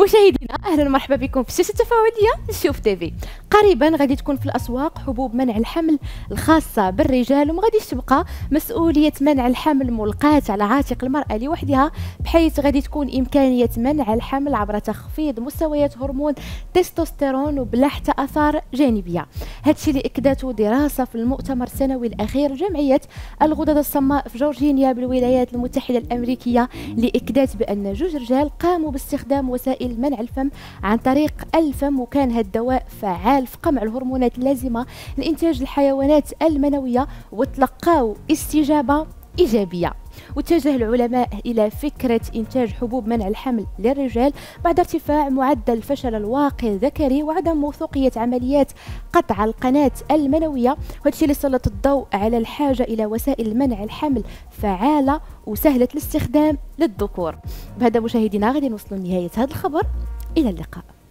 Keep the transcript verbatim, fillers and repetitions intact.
مشاهدينا اهلا ومرحبا بكم في الشاشه التفاعليه شوف تيفي. قريبا غادي تكون في الاسواق حبوب منع الحمل الخاصه بالرجال، وما غاديش تبقى مسؤوليه منع الحمل ملقاة على عاتق المراه لوحدها، بحيث غادي تكون امكانيه منع الحمل عبر تخفيض مستويات هرمون تستوستيرون وبلا حتى اثار جانبيه. هادشي اللي اكدته دراسه في المؤتمر السنوي الاخير لجمعيه الغدد الصماء في جورجينيا بالولايات المتحده الامريكيه، لاكدات بان جوج رجال قاموا باستخدام وسائل منع الفم عن طريق الفم، وكان هذا الدواء فعال في قمع الهرمونات اللازمه لانتاج الحيوانات المنويه، وتلقاو استجابه ايجابيه. واتجه العلماء إلى فكرة إنتاج حبوب منع الحمل للرجال بعد ارتفاع معدل فشل الواقي الذكري وعدم موثوقية عمليات قطع القناة المنوية، وهذا الشيء اللي سلط الضوء على الحاجة إلى وسائل منع الحمل فعالة وسهلة الاستخدام للذكور. بهذا مشاهدينا غادي نوصلوا لنهاية هذا الخبر، إلى اللقاء.